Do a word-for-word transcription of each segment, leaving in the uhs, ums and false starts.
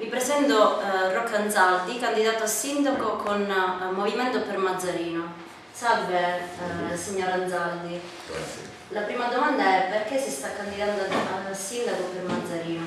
Vi presento eh, Rocco Anzaldi, candidato a sindaco con eh, Movimento per Mazzarino. Salve eh, signor Anzaldi. Grazie. La prima domanda è: perché si sta candidando a, a sindaco per Mazzarino?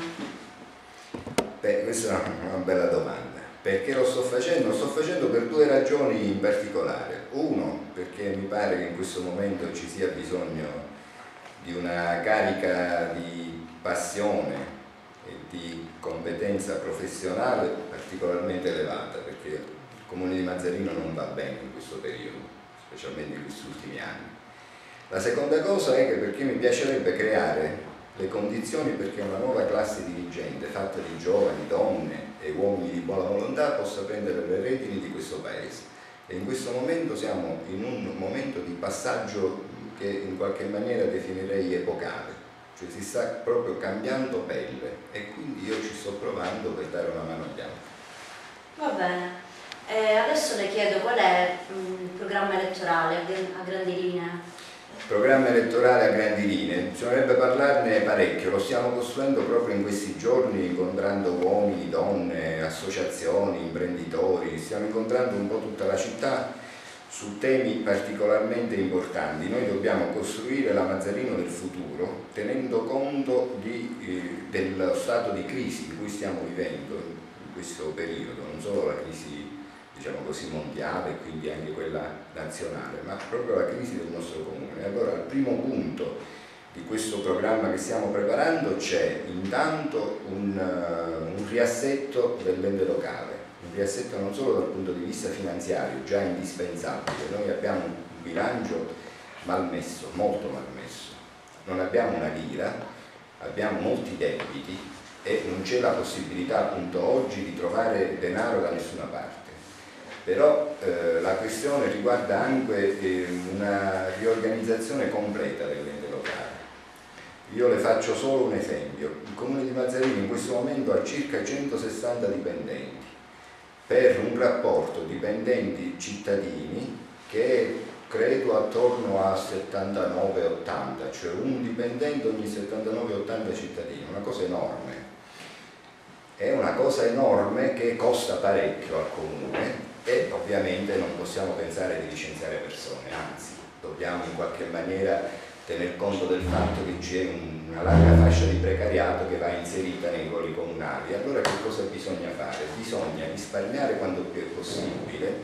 Beh, questa è una bella domanda. Perché lo sto facendo? Lo sto facendo per due ragioni in particolare. Uno, perché mi pare che in questo momento ci sia bisogno di una carica di passione e di competenza professionale particolarmente elevata, perché il comune di Mazzarino non va bene in questo periodo, specialmente in questi ultimi anni. La seconda cosa è che perché mi piacerebbe creare le condizioni perché una nuova classe dirigente fatta di giovani, donne e uomini di buona volontà possa prendere le redini di questo paese. E in questo momento siamo in un momento di passaggio che in qualche maniera definirei epocale, cioè si sta proprio cambiando pelle e quindi io ci sto provando per dare una mano agli altri. Va bene, eh, adesso le chiedo qual è mh, il programma elettorale a grandi linee. Programma elettorale a grandi linee, bisognerebbe parlarne parecchio, lo stiamo costruendo proprio in questi giorni, incontrando uomini, donne, associazioni, imprenditori, stiamo incontrando un po' tutta la città su temi particolarmente importanti. Noi dobbiamo costruire la Mazzarino del futuro tenendo conto di, eh, dello stato di crisi in cui stiamo vivendo in questo periodo, non solo la crisi diciamo così mondiale, quindi anche quella nazionale, ma proprio la crisi del nostro comune. Allora al primo punto di questo programma che stiamo preparando c'è intanto un, uh, un riassetto dell'ente locale, un riassetto non solo dal punto di vista finanziario, già indispensabile. Noi abbiamo un bilancio malmesso, molto malmesso, non abbiamo una lira, abbiamo molti debiti e non c'è la possibilità appunto oggi di trovare denaro da nessuna parte. Però eh, la questione riguarda anche eh, una riorganizzazione completa dell'ente locale. Io le faccio solo un esempio. Il comune di Mazzarino in questo momento ha circa centosessanta dipendenti per un rapporto dipendenti-cittadini che è credo attorno a settantanove ottanta, cioè un dipendente ogni settantanove ottanta cittadini, una cosa enorme. È una cosa enorme che costa parecchio al comune. E ovviamente non possiamo pensare di licenziare persone, anzi dobbiamo in qualche maniera tener conto del fatto che c'è una larga fascia di precariato che va inserita nei ruoli comunali. Allora che cosa bisogna fare? Bisogna risparmiare quanto più è possibile,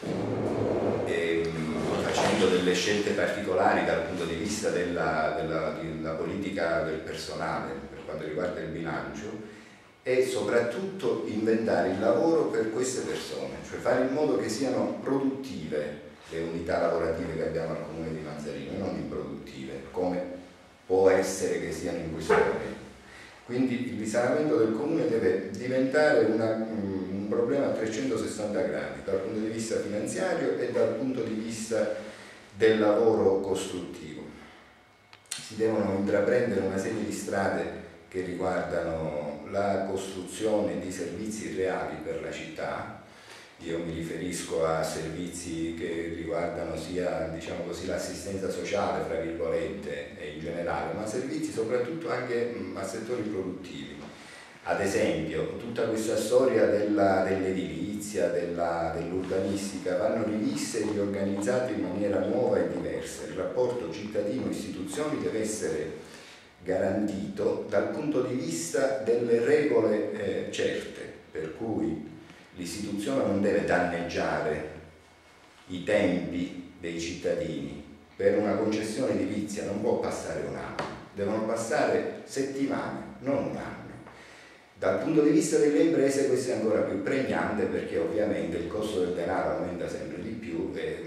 ehm, facendo delle scelte particolari dal punto di vista della, della, della politica del personale per quanto riguarda il bilancio, e soprattutto inventare il lavoro per queste persone, cioè fare in modo che siano produttive le unità lavorative che abbiamo al comune di Mazzarino, non improduttive, come può essere che siano in questo momento. Quindi il risanamento del comune deve diventare una, un problema a trecentosessanta gradi, dal punto di vista finanziario e dal punto di vista del lavoro costruttivo. Si devono intraprendere una serie di strade che riguardano la costruzione di servizi reali per la città. Io mi riferisco a servizi che riguardano sia diciamo così, l'assistenza sociale, fra virgolette, e in generale, ma servizi soprattutto anche a settori produttivi. Ad esempio, tutta questa storia dell'edilizia, dell dell'urbanistica vanno riviste e riorganizzate in maniera nuova e diversa. Il rapporto cittadino-istituzioni deve essere garantito dal punto di vista delle regole eh, certe, per cui l'istituzione non deve danneggiare i tempi dei cittadini. Per una concessione edilizia non può passare un anno, devono passare settimane, non un anno. Dal punto di vista delle imprese questo è ancora più pregnante perché ovviamente il costo del denaro aumenta sempre di più e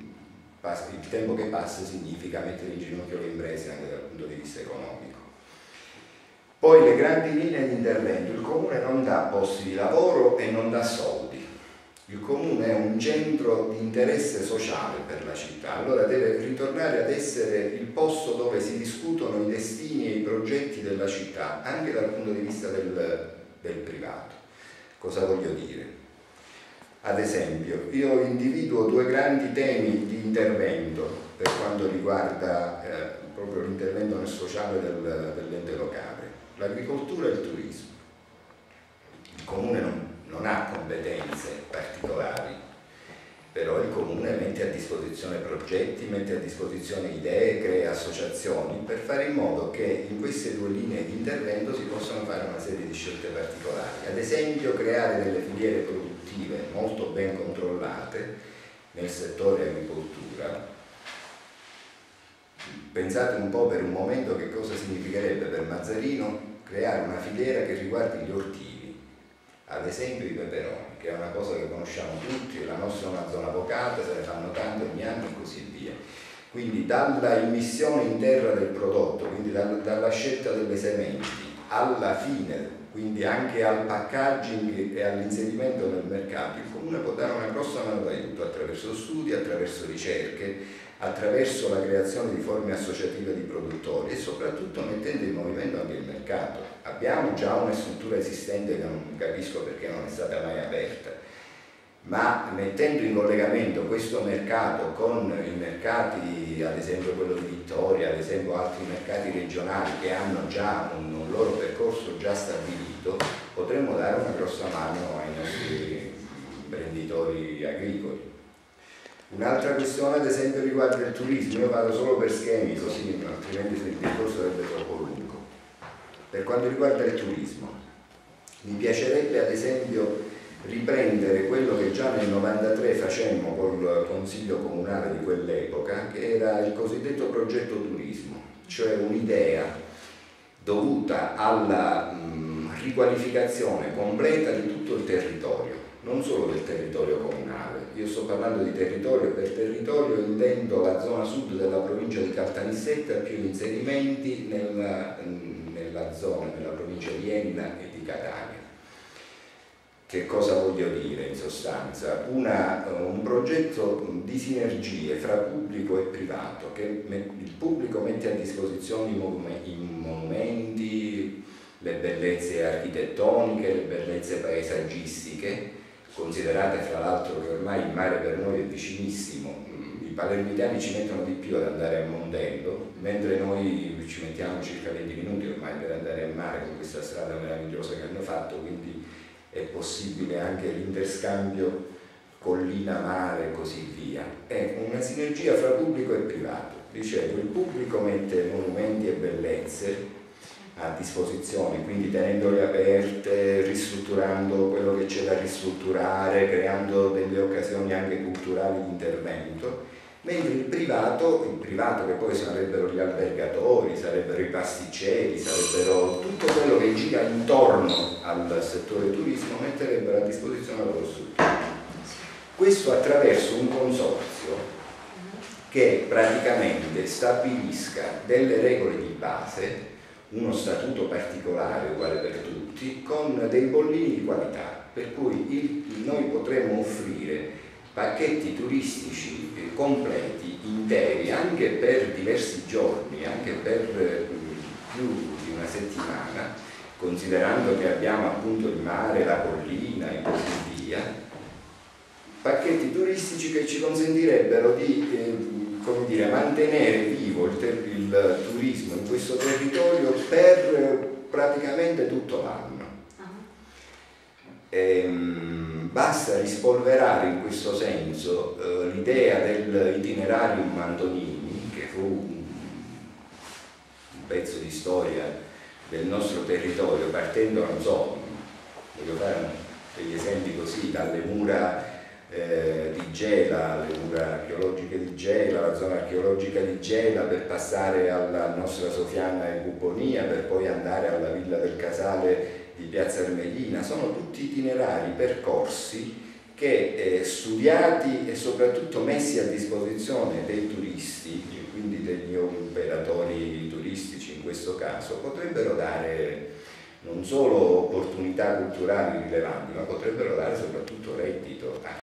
il tempo che passa significa mettere in ginocchio le imprese anche dal punto di vista economico. Poi le grandi linee di intervento: il comune non dà posti di lavoro e non dà soldi. Il comune è un centro di interesse sociale per la città, allora deve ritornare ad essere il posto dove si discutono i destini e i progetti della città, anche dal punto di vista del, del privato. Cosa voglio dire? Ad esempio, io individuo due grandi temi di intervento per quanto riguarda eh, proprio l'intervento nel sociale del, dell'ente locale: l'agricoltura e il turismo. il Comune non, non ha competenze particolari, però il Comune mette a disposizione progetti, mette a disposizione idee, crea associazioni per fare in modo che in queste due linee di intervento si possano fare una serie di scelte particolari. Ad esempio creare delle filiere produttive molto ben controllate nel settore agricoltura. Pensate un po' per un momento che cosa significherebbe per Mazzarino creare una filiera che riguardi gli ortivi, ad esempio i peperoni, che è una cosa che conosciamo tutti, la nostra è una zona vocata, se ne fanno tante ogni anno e così via. Quindi dalla immissione in terra del prodotto, quindi dal, dalla scelta delle sementi, alla fine, quindi anche al packaging e all'inserimento nel mercato, il Comune può dare una grossa mano d'aiuto attraverso studi, attraverso ricerche, attraverso la creazione di forme associative di produttori e soprattutto mettendo in movimento anche il mercato. Abbiamo già una struttura esistente che non capisco perché non è stata mai aperta, ma mettendo in collegamento questo mercato con i mercati, ad esempio quello di Vittoria, ad esempio altri mercati regionali che hanno già un, un loro percorso già stabilito, potremmo dare una grossa mano ai nostri imprenditori agricoli. Un'altra questione ad esempio riguarda il turismo, io vado solo per schemi così altrimenti il discorso sarebbe troppo lungo. Per quanto riguarda il turismo, mi piacerebbe ad esempio riprendere quello che già nel novantatré facemmo col Consiglio Comunale di quell'epoca, che era il cosiddetto progetto turismo, cioè un'idea dovuta alla mh, riqualificazione completa di tutto il territorio, non solo del territorio comunale. Io sto parlando di territorio, per territorio intendo la zona sud della provincia di Caltanissetta più gli inserimenti nella, nella zona, nella provincia di Enna e di Catania. Che cosa voglio dire in sostanza? Una, un progetto di sinergie fra pubblico e privato, che il pubblico mette a disposizione i monumenti, le bellezze architettoniche, le bellezze paesaggistiche, considerate fra l'altro che ormai il mare per noi è vicinissimo. I palermitani ci mettono di più ad andare a Mondello, mentre noi ci mettiamo circa venti minuti ormai per andare al mare con questa strada meravigliosa che hanno fatto, quindi è possibile anche l'interscambio collina-mare e così via. È una sinergia fra pubblico e privato. Dicevo, il pubblico mette monumenti e bellezze a disposizione, quindi tenendole aperte, ristrutturando quello che c'è da ristrutturare, creando delle occasioni anche culturali di intervento, mentre il privato, il privato che poi sarebbero gli albergatori, sarebbero i pasticceri, sarebbero tutto quello che gira intorno al settore turismo, metterebbero a disposizione la loro struttura. Questo attraverso un consorzio che praticamente stabilisca delle regole di base, uno statuto particolare uguale per tutti, con dei bollini di qualità, per cui il, noi potremmo offrire pacchetti turistici completi, interi, anche per diversi giorni, anche per più di una settimana, considerando che abbiamo appunto il mare, la collina e così via, pacchetti turistici che ci consentirebbero di eh, come dire, mantenere vivo il, il turismo in questo territorio per praticamente tutto l'anno. Ehm, basta rispolverare in questo senso eh, l'idea dell'itinerarium Antonini, che fu un, un pezzo di storia del nostro territorio, partendo, non so, voglio fare degli esempi così, dalle mura Eh, di Gela, le mura archeologiche di Gela, la zona archeologica di Gela, per passare alla nostra Sofiana e Puponia, per poi andare alla Villa del Casale di Piazza Armerina. Sono tutti itinerari, percorsi che eh, studiati e soprattutto messi a disposizione dei turisti, quindi degli operatori turistici in questo caso, potrebbero dare non solo opportunità culturali rilevanti, ma potrebbero dare soprattutto reddito